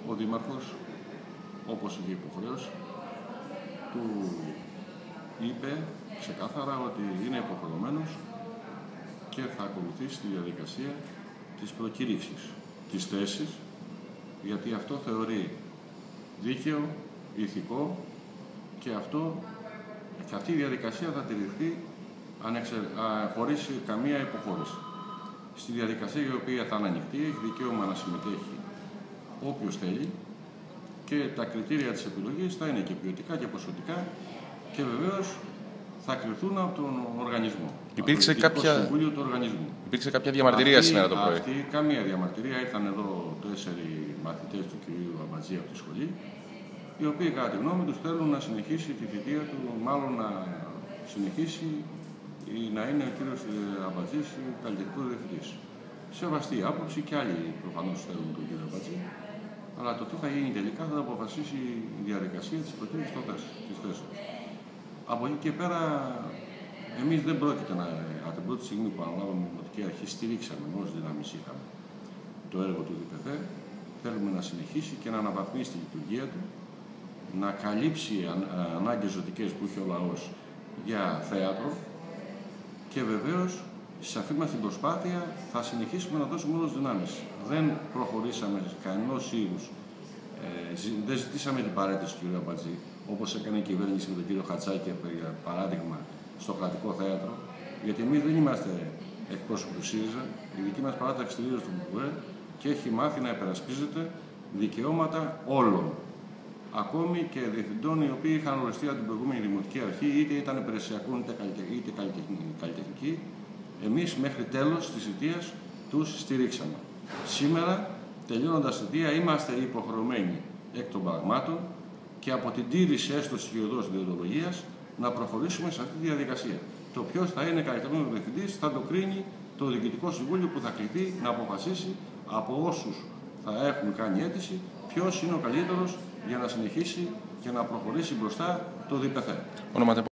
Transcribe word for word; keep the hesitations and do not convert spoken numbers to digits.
ο Δήμαρχος, όπως είχε υποχρέωση, του είπε ξεκάθαρα ότι είναι υποχρεωμένος και θα ακολουθήσει τη διαδικασία της προκήρυξης της θέσης, γιατί αυτό θεωρεί δίκαιο, ηθικό και, αυτό, και αυτή η διαδικασία θα τηρηθεί ανεξε... α, χωρίς καμία υποχώρηση. Στη διαδικασία η οποία θα είναι ανοιχτή, έχει δικαίωμα να συμμετέχει όποιος θέλει και τα κριτήρια της επιλογής θα είναι και ποιοτικά και ποσοτικά και βεβαίως θα κρυθούν από τον οργανισμό. Υπήρξε κάποια... Συμβούλιο του οργανισμού. Υπήρξε κάποια διαμαρτυρία αυτή, σήμερα το πρωί. Αυτή, καμία διαμαρτυρία. Ήρθαν εδώ τέσσερις μαθητές του κυρίου Αμπατζή από τη σχολή, οι οποίοι κατά τη γνώμη τους θέλουν να συνεχίσει τη θητεία του, μάλλον να συνεχίσει ή να είναι ο κύριος Αμπατζής καλλιτεχνικός διευθυντής. Σεβαστή άποψη και άλλοι προφανώς θέλουν τον κύριο Αμπατζή, αλλά το τι θα γίνει τελικά θα αποφασίσει η διαδικασία της προκήρυξης της θέσης. Από εκεί και πέρα, εμείς δεν πρόκειται να, από την πρώτη στιγμή που αναλάβαμε η Δημοτική Αρχή, στηρίξαμε ως δυνάμεις είχαμε το έργο του ΔΠΘ. Θέλουμε να συνεχίσει και να αναβαθμίσει τη λειτουργία του, να καλύψει ανάγκες ζωτικές που έχει ο λαός για θέατρο και βεβαίως σε αυτή μας την προσπάθεια θα συνεχίσουμε να δώσουμε όλες δυνάμεις. Δεν προχωρήσαμε κανένας είδους, ε, δεν ζητήσαμε την παρέτηση του κ. Αμπατζή, όπως έκανε η κυβέρνηση με τον κύριο Χατσάκη, για παράδειγμα, στο κρατικό θέατρο, γιατί εμείς δεν είμαστε εκπρόσωποι του ΣΥΡΙΖΑ, η δική μας παράταξη στηρίζεται στον ΠΟΕ και έχει μάθει να υπερασπίζεται δικαιώματα όλων. Ακόμη και διευθυντών οι οποίοι είχαν οριστεί από την προηγούμενη Δημοτική Αρχή, είτε ήταν υπηρεσιακών είτε καλλιτεχνικοί, εμείς μέχρι τέλος της θητείας τους στηρίξαμε. Σήμερα, τελειώνοντας τη θητεία, είμαστε υποχρεωμένοι εκ των πραγμάτων και από την τήρηση έστω της χειροδός διοντολογίας να προχωρήσουμε σε αυτή τη διαδικασία. Το ποιος θα είναι καλλιτεχνικός διευθυντής θα το κρίνει το Διοικητικό Συμβούλιο που θα κληθεί να αποφασίσει από όσους θα έχουν κάνει αίτηση ποιος είναι ο καλύτερος για να συνεχίσει και να προχωρήσει μπροστά το ΔΠΘ.